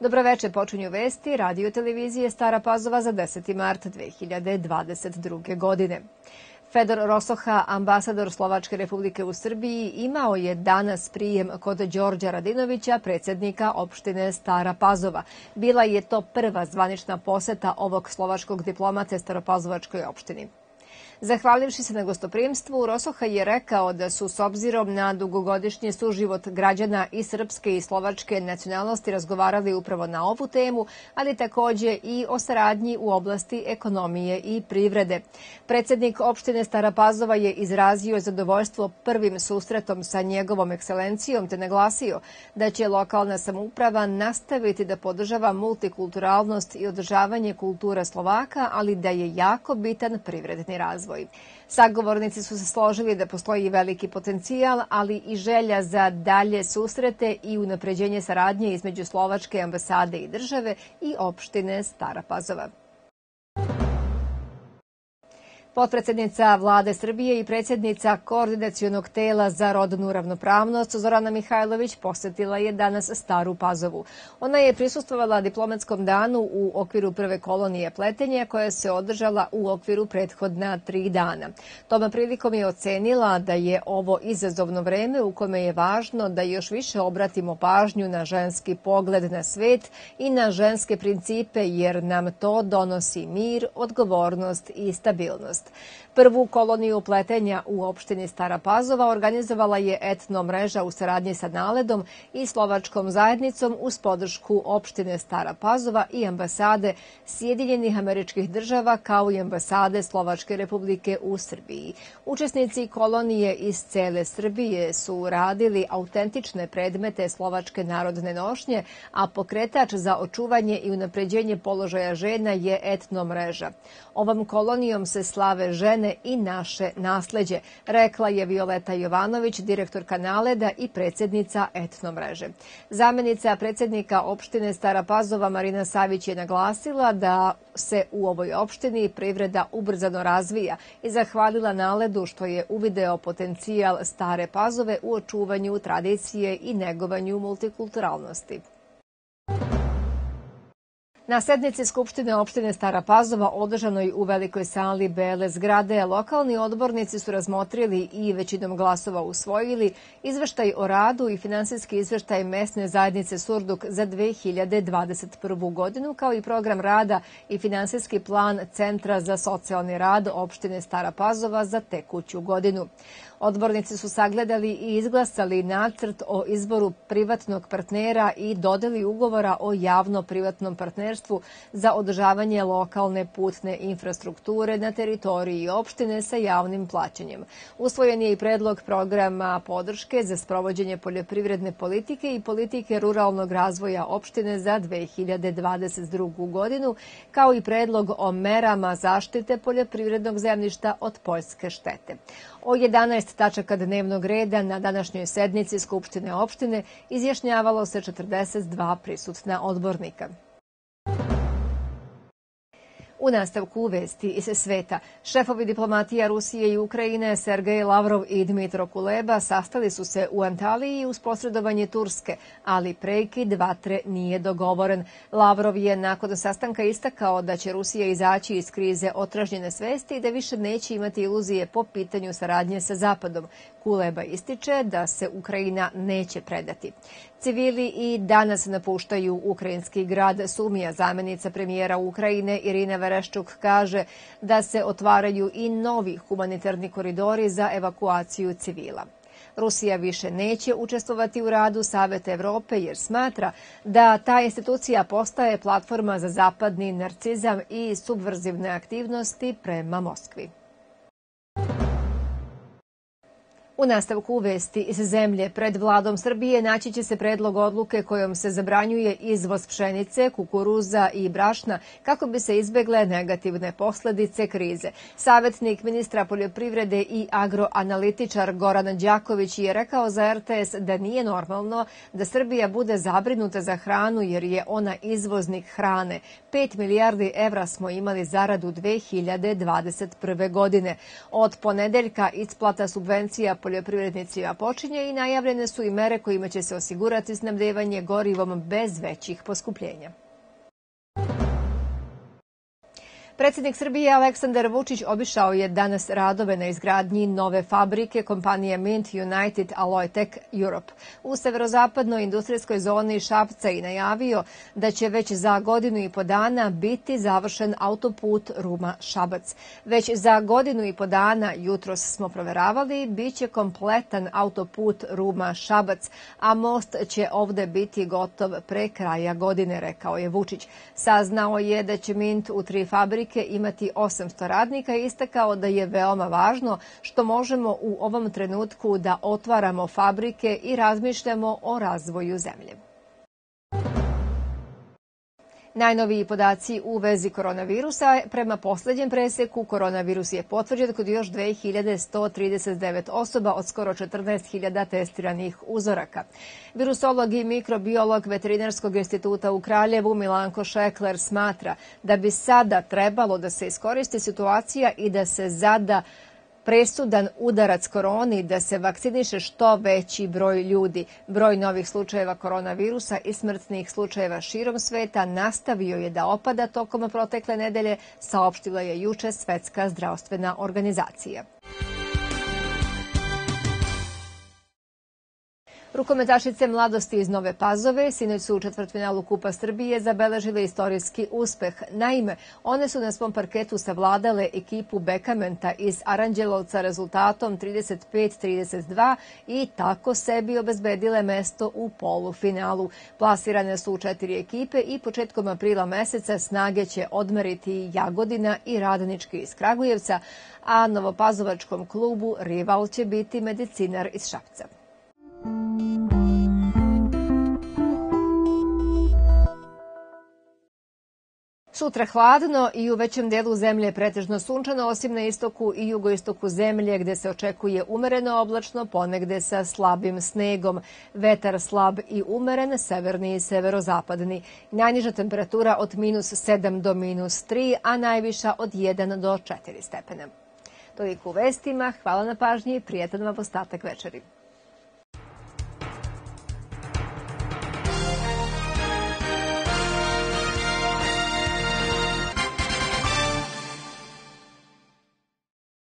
Dobroveče, počinju vesti radio televizije Stara Pazova za 10. mart 2022. godine. Fedor Rosoha, ambasador Slovačke republike u Srbiji, imao je danas prijem kod Đorđa Radinovića, predsjednika opštine Stara Pazova. Bila je to prva zvanična poseta ovog slovačkog diplomate Staropazovačkoj opštini. Zahvalivši se na gostoprimstvu, Rosoha je rekao da su s obzirom na dugogodišnji suživot građana i srpske i slovačke nacionalnosti razgovarali upravo na ovu temu, ali takođe i o saradnji u oblasti ekonomije i privrede. Predsjednik opštine Stara Pazova je izrazio zadovoljstvo prvim susretom sa njegovom ekscelencijom te naglasio da će lokalna samouprava nastaviti da podržava multikulturalnost i održavanje kulture Slovaka, ali da je jako bitan privredni razvoj. Sagovornici su se složili da postoji veliki potencijal, ali i želja za dalje susrete i unapređenje saradnje između Slovačke ambasade i države i opštine Stara Pazova. Potpredsednica Vlade Srbije i predsjednica Koordinacionog tela za rodnu ravnopravnost Zorana Mihajlović posetila je danas Staru Pazovu. Ona je prisustvovala diplomatskom danu u okviru prve kolonije pletenja koja se održala u okviru prethodna 3 dana. Tom prilikom je ocenila da je ovo izazovno vreme u kome je važno da još više obratimo pažnju na ženski pogled na svet i na ženske principe jer nam to donosi mir, odgovornost i stabilnost. Prvu koloniju pletenja u opštini Stara Pazova organizovala je etno mreža u saradnji sa Naledom i slovačkom zajednicom uz podršku opštine Stara Pazova i ambasade Sjedinjenih Američkih Država kao i ambasade Slovačke republike u Srbiji. Učesnici kolonije iz cele Srbije su radili autentične predmete slovačke narodne nošnje, a pokretač za očuvanje i unapređenje položaja žena je etno mreža. Ovom kolonijom se slave žene i naše nasleđe, rekla je Violeta Jovanović, direktorka Naleda i predsjednica etno mreže. Zamenica predsjednika opštine Stara Pazova Marina Savić je naglasila da se u ovoj opštini privreda ubrzano razvija i zahvalila Naledu što je uvideo potencijal Stare Pazove u očuvanju tradicije i negovanju multikulturalnosti. Na sednici Skupštine opštine Stara Pazova održanoj u velikoj sali Bele zgrade, lokalni odbornici su razmotrili i većinom glasova usvojili izveštaj o radu i finansijski izveštaj mesne zajednice Surduk za 2021. godinu, kao i program rada i finansijski plan Centra za socijalni rad opštine Stara Pazova za tekuću godinu. Odbornici su sagledali i izglasali nacrt o izboru privatnog partnera i dodeli ugovora o javno-privatnom partnerstvu za održavanje lokalne putne infrastrukture na teritoriji opštine sa javnim plaćanjem. Usvojen je i predlog programa podrške za sprovođenje poljoprivredne politike i politike ruralnog razvoja opštine za 2022. godinu, kao i predlog o merama zaštite poljoprivrednog zemljišta od poljske štete. O 11 tačaka dnevnog reda na današnjoj sednici Skupštine opštine izjašnjavalo se 42 prisutna odbornika. U nastavku vesti iz sveta, šefovi diplomatija Rusije i Ukrajine Sergej Lavrov i Dmitro Kuleba sastali su se u Antaliji uz posredovanje Turske, ali prekid vatre nije dogovoren. Lavrov je nakon sastanka istakao da će Rusija izaći iz krize otražnjene svesti i da više neće imati iluzije po pitanju saradnje sa Zapadom. Kuleba ističe da se Ukrajina neće predati. Civili i danas napuštaju ukrajinski grad Sumija. Zamenica premijera Ukrajine Irina Vereščuk kaže da se otvaraju i novi humanitarni koridori za evakuaciju civila. Rusija više neće učestvovati u radu Saveta Evrope jer smatra da ta institucija postaje platforma za zapadni narcizam i subverzivne aktivnosti prema Moskvi. U nastavku vesti iz zemlje, pred vladom Srbije naći će se predlog odluke kojom se zabranjuje izvoz pšenice, kukuruza i brašna kako bi se izbegle negativne posledice krize. Savetnik ministra poljoprivrede i agroanalitičar Goran Đaković je rekao za RTS da nije normalno da Srbija bude zabrinuta za hranu jer je ona izvoznik hrane. 5 milijardi evra smo imali zaradu 2021. godine. Od ponedeljka isplata subvencija poljoprivrednicima počinje i najavljene su i mere kojima će se osigurati snabdevanje gorivom bez većih poskupljenja. Predsjednik Srbije Aleksandar Vučić obišao je danas radove na izgradnji nove fabrike kompanije Mint United Alloy Tech Europe u severozapadnoj industrijskoj zoni Šapca i najavio da će već za godinu i po dana biti završen autoput Ruma-Šabac. Već za godinu i po dana, jutros smo proveravali, bit će kompletan autoput Ruma-Šabac, a most će ovde biti gotov pre kraja godine, rekao je Vučić. Saznao je da će Mint u 3 fabrike imati 800 radnika i istakao da je veoma važno što možemo u ovom trenutku da otvaramo fabrike i razmišljamo o razvoju zemlje. Najnoviji podaci u vezi koronavirusa. Prema poslednjem preseku, koronavirus je potvrđen kod još 2139 osoba od skoro 14.000 testiranih uzoraka. Virusolog i mikrobiolog Veterinarskog instituta u Kraljevu Milanko Šekler smatra da bi sada trebalo da se iskoristi situacija i da se zada presudan udarac koroni, da se vakciniše što veći broj ljudi. Broj novih slučajeva koronavirusa i smrtnih slučajeva širom sveta nastavio je da opada tokom protekle nedelje, saopštila je juče Svetska zdravstvena organizacija. Rukometašice mladosti iz Nove Pazove sinoć su u četvrtfinalu Kupa Srbije zabeležile istorijski uspeh. Naime, one su na svom parketu savladale ekipu Bekamenta iz Aranđelovca rezultatom 35-32 i tako sebi obezbedile mesto u polufinalu. Plasirane su u 4 ekipe i početkom aprila meseca snage će odmeriti Jagodina i Radnički iz Kragujevca, a novopazovačkom klubu rival će biti Medicinar iz Šapca. Sutra hladno i u većem delu zemlje pretežno sunčano, osim na istoku i jugoistoku zemlje gde se očekuje umereno oblačno, ponegde sa slabim snegom. Vetar slab i umeren, severni i severozapadni. Najniža temperatura od -7 do -3, a najviša od 1 do 4 stepena. Toliko u vestima, hvala na pažnji i prijetan vam ostatak večeri.